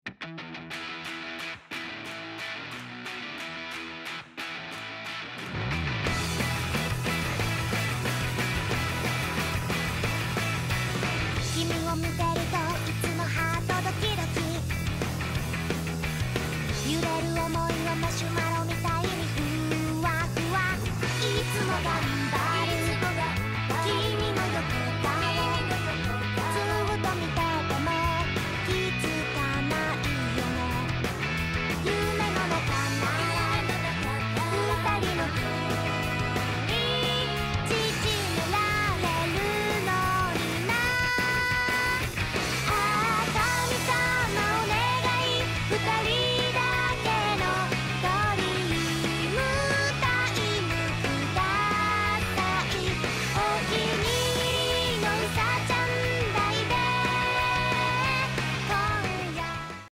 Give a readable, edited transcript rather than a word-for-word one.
君を見てるといつもハートドキドキ揺れる想いをマシュマ